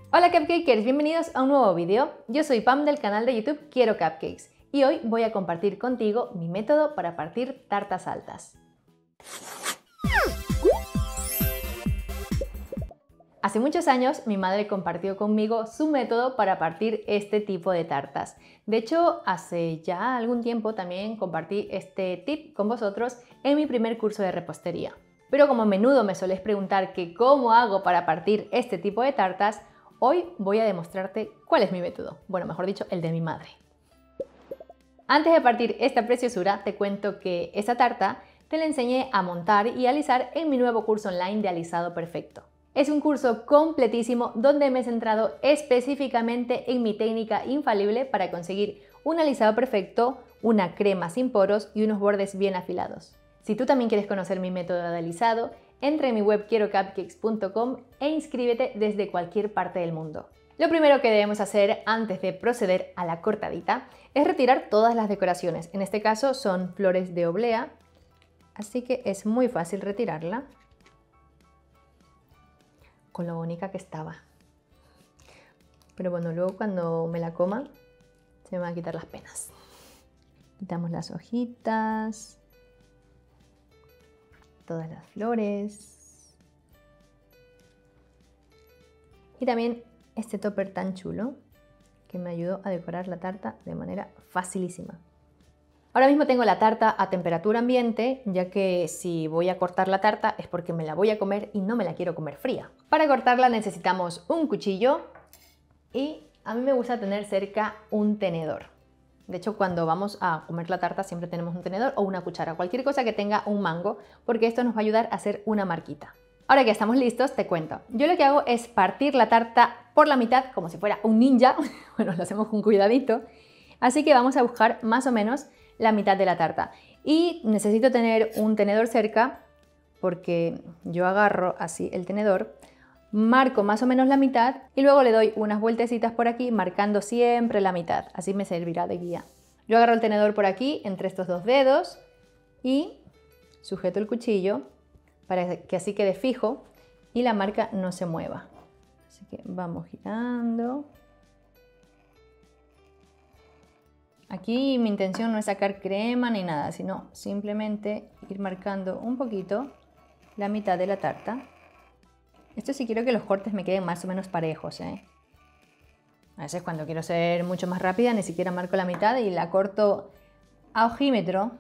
Hola Cupcakers, bienvenidos a un nuevo vídeo. Yo soy Pam del canal de YouTube Quiero Cupcakes y hoy voy a compartir contigo mi método para partir tartas altas. Hace muchos años mi madre compartió conmigo su método para partir este tipo de tartas. De hecho, hace ya algún tiempo también compartí este tip con vosotros en mi primer curso de repostería. Pero como a menudo me soléis preguntar que cómo hago para partir este tipo de tartas, hoy voy a demostrarte cuál es mi método. Bueno, mejor dicho, el de mi madre. Antes de partir esta preciosura, te cuento que esta tarta te la enseñé a montar y alisar en mi nuevo curso online de alisado perfecto. Es un curso completísimo donde me he centrado específicamente en mi técnica infalible para conseguir un alisado perfecto, una crema sin poros y unos bordes bien afilados. Si tú también quieres conocer mi método de alisado, entra en mi web quierocupcakes.com e inscríbete desde cualquier parte del mundo. Lo primero que debemos hacer antes de proceder a la cortadita es retirar todas las decoraciones. En este caso son flores de oblea, así que es muy fácil retirarla. Con lo bonita que estaba. Pero bueno, luego cuando me la coma se me van a quitar las penas. Quitamos las hojitas, todas las flores y también este topper tan chulo que me ayudó a decorar la tarta de manera facilísima. Ahora mismo tengo la tarta a temperatura ambiente, ya que si voy a cortar la tarta es porque me la voy a comer y no me la quiero comer fría. Para cortarla necesitamos un cuchillo y a mí me gusta tener cerca un tenedor. De hecho, cuando vamos a comer la tarta siempre tenemos un tenedor o una cuchara, cualquier cosa que tenga un mango, porque esto nos va a ayudar a hacer una marquita. Ahora que estamos listos, te cuento. Yo lo que hago es partir la tarta por la mitad, como si fuera un ninja. Bueno, lo hacemos con cuidadito. Así que vamos a buscar más o menos la mitad de la tarta. Y necesito tener un tenedor cerca, porque yo agarro así el tenedor, marco más o menos la mitad y luego le doy unas vueltecitas por aquí, marcando siempre la mitad. Así me servirá de guía. Yo agarro el tenedor por aquí, entre estos dos dedos, y sujeto el cuchillo para que así quede fijo y la marca no se mueva. Así que vamos girando. Aquí mi intención no es sacar crema ni nada, sino simplemente ir marcando un poquito la mitad de la tarta. Esto sí quiero que los cortes me queden más o menos parejos, ¿eh? A veces cuando quiero ser mucho más rápida ni siquiera marco la mitad y la corto a ojímetro.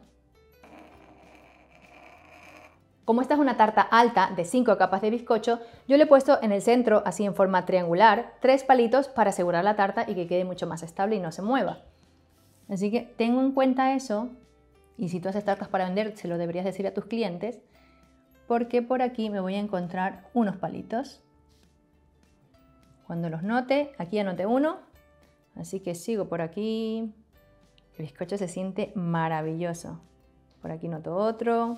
Como esta es una tarta alta de 5 capas de bizcocho, yo le he puesto en el centro, así en forma triangular, 3 palitos para asegurar la tarta y que quede mucho más estable y no se mueva. Así que tengo en cuenta eso, y si tú haces tartas para vender, se lo deberías decir a tus clientes, porque por aquí me voy a encontrar unos palitos. Cuando los note, aquí anoté uno, así que sigo por aquí. El bizcocho se siente maravilloso. Por aquí noto otro.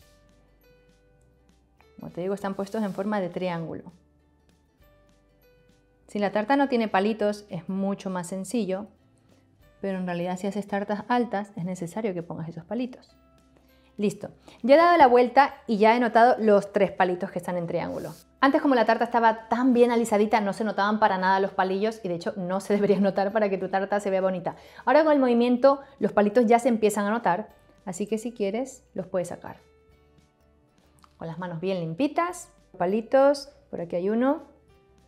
Como te digo, están puestos en forma de triángulo. Si la tarta no tiene palitos, es mucho más sencillo. Pero en realidad si haces tartas altas es necesario que pongas esos palitos. Listo, ya he dado la vuelta y ya he notado los 3 palitos que están en triángulo. Antes, como la tarta estaba tan bien alisadita, no se notaban para nada los palillos y de hecho no se deberían notar para que tu tarta se vea bonita. Ahora con el movimiento los palitos ya se empiezan a notar, así que si quieres los puedes sacar. Con las manos bien limpitas, palitos, por aquí hay uno.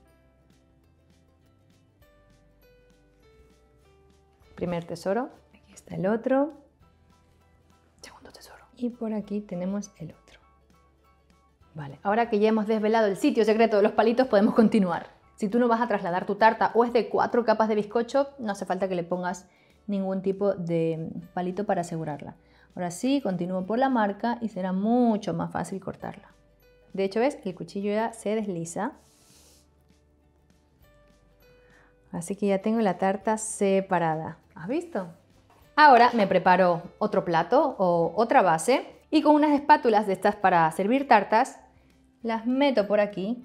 Primer tesoro, aquí está el otro, segundo tesoro y por aquí tenemos el otro. Vale, ahora que ya hemos desvelado el sitio secreto de los palitos podemos continuar. Si tú no vas a trasladar tu tarta o es de 4 capas de bizcocho, no hace falta que le pongas ningún tipo de palito para asegurarla. Ahora sí, continúo por la marca y será mucho más fácil cortarla. De hecho, ¿ves? El cuchillo ya se desliza. Así que ya tengo la tarta separada. ¿Has visto? Ahora me preparo otro plato o otra base y con unas espátulas de estas para servir tartas las meto por aquí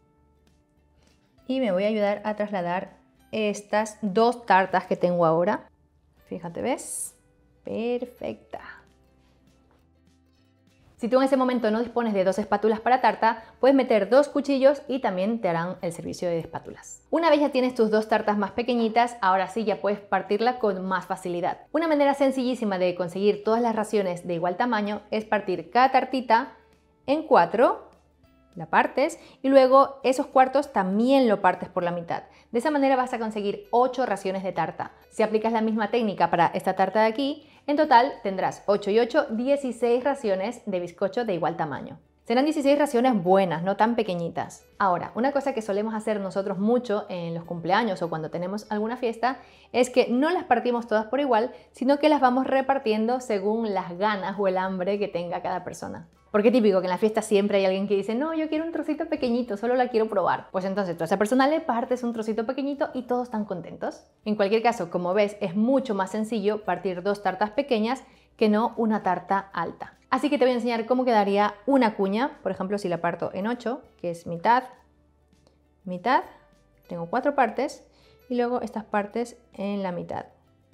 y me voy a ayudar a trasladar estas 2 tartas que tengo ahora. Fíjate, ¿ves? Perfecta. Si tú en ese momento no dispones de 2 espátulas para tarta, puedes meter 2 cuchillos y también te harán el servicio de espátulas. Una vez ya tienes tus 2 tartas más pequeñitas, ahora sí ya puedes partirla con más facilidad. Una manera sencillísima de conseguir todas las raciones de igual tamaño es partir cada tartita en 4, la partes y luego esos cuartos también lo partes por la mitad. De esa manera vas a conseguir 8 raciones de tarta. Si aplicas la misma técnica para esta tarta de aquí, en total tendrás 8 y 8, 16 raciones de bizcocho de igual tamaño. Serán 16 raciones buenas, no tan pequeñitas. Ahora, una cosa que solemos hacer nosotros mucho en los cumpleaños o cuando tenemos alguna fiesta es que no las partimos todas por igual, sino que las vamos repartiendo según las ganas o el hambre que tenga cada persona. Porque es típico que en la fiesta siempre hay alguien que dice, no, yo quiero un trocito pequeñito, solo la quiero probar. Pues entonces tú a esa persona le partes un trocito pequeñito y todos están contentos. En cualquier caso, como ves, es mucho más sencillo partir 2 tartas pequeñas que no una tarta alta. Así que te voy a enseñar cómo quedaría una cuña, por ejemplo, si la parto en 8, que es mitad, mitad, tengo 4 partes y luego estas partes en la mitad.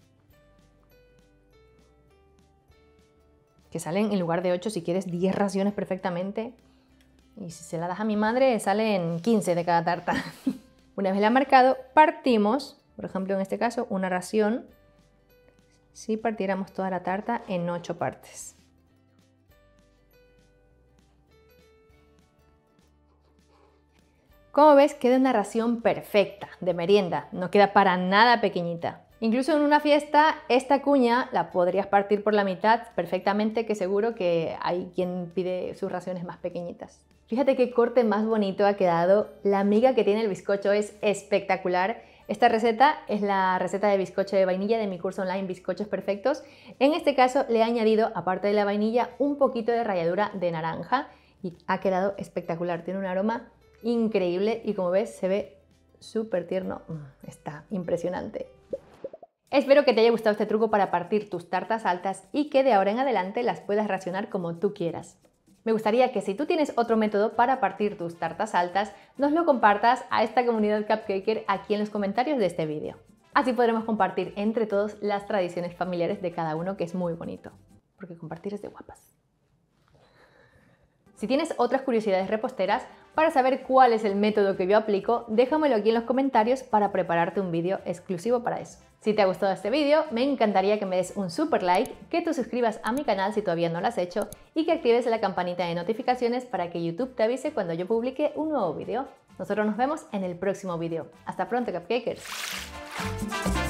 Que salen en lugar de 8, si quieres, 10 raciones perfectamente. Y si se la das a mi madre, salen 15 de cada tarta. Una vez la marcado, partimos, por ejemplo, en este caso, una ración. Si partiéramos toda la tarta en 8 partes. Como ves, queda una ración perfecta, de merienda. No queda para nada pequeñita. Incluso en una fiesta, esta cuña la podrías partir por la mitad perfectamente, que seguro que hay quien pide sus raciones más pequeñitas. Fíjate qué corte más bonito ha quedado. La miga que tiene el bizcocho es espectacular. Esta receta es la receta de bizcocho de vainilla de mi curso online Bizcochos Perfectos. En este caso le he añadido, aparte de la vainilla, un poquito de ralladura de naranja y ha quedado espectacular. Tiene un aroma increíble y como ves se ve súper tierno. Está impresionante. Espero que te haya gustado este truco para partir tus tartas altas y que de ahora en adelante las puedas racionar como tú quieras. Me gustaría que si tú tienes otro método para partir tus tartas altas, nos lo compartas a esta comunidad cupcaker aquí en los comentarios de este vídeo. Así podremos compartir entre todos las tradiciones familiares de cada uno, que es muy bonito, porque compartir es de guapas. Si tienes otras curiosidades reposteras, para saber cuál es el método que yo aplico, déjamelo aquí en los comentarios para prepararte un vídeo exclusivo para eso. Si te ha gustado este vídeo, me encantaría que me des un super like, que te suscribas a mi canal si todavía no lo has hecho y que actives la campanita de notificaciones para que YouTube te avise cuando yo publique un nuevo vídeo. Nosotros nos vemos en el próximo vídeo. Hasta pronto, cupcakers.